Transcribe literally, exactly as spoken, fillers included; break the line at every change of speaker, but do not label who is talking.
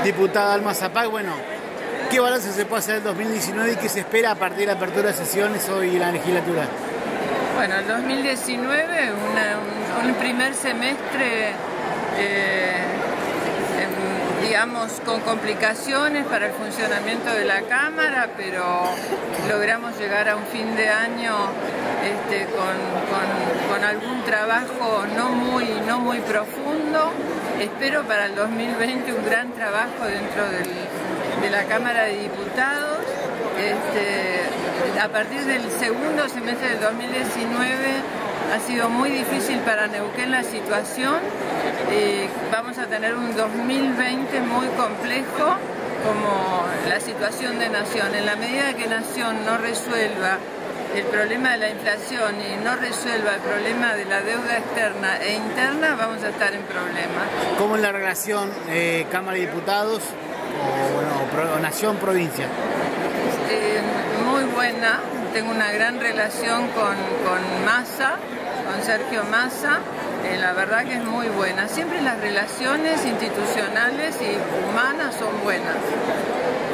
Diputada Alma Zapag, bueno, ¿qué balance se puede hacer del dos mil diecinueve y qué se espera a partir de la apertura de sesiones hoy en la legislatura?
Bueno, el dos mil diecinueve, una, un, un primer semestre, eh, eh, digamos, con complicaciones para el funcionamiento de la Cámara, pero logramos llegar a un fin de año este, con, con, con algún trabajo no muy, no muy profundo. Espero para el dos mil veinte un gran trabajo dentro del, de la Cámara de Diputados. Este, a partir del segundo semestre del dos mil diecinueve ha sido muy difícil para Neuquén la situación. Eh, vamos a tener un dos mil veinte muy complejo como la situación de Nación. En la medida que Nación no resuelva el problema de la inflación y no resuelva el problema de la deuda externa e interna, vamos a estar en problemas.
¿Cómo es la relación eh, Cámara de Diputados o, bueno, pro, Nación-Provincia?
Eh, muy buena, tengo una gran relación con, con Massa, con Sergio Massa, eh, la verdad que es muy buena. Siempre las relaciones institucionales y humanas son buenas.